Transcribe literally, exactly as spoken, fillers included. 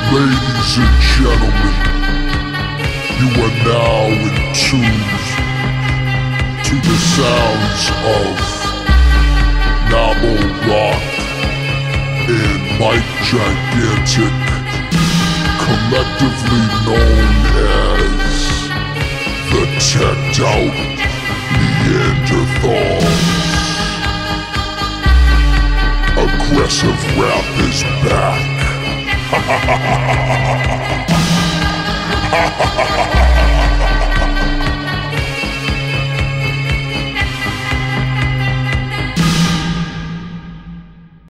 Ladies and gentlemen, you are now in tune to the sounds of Novel Rock and Mike Gigantic, collectively known as the Teched Out Neanderthals. Aggressive rap is back. Ha ha ha ha ha ha ha ha ha ha.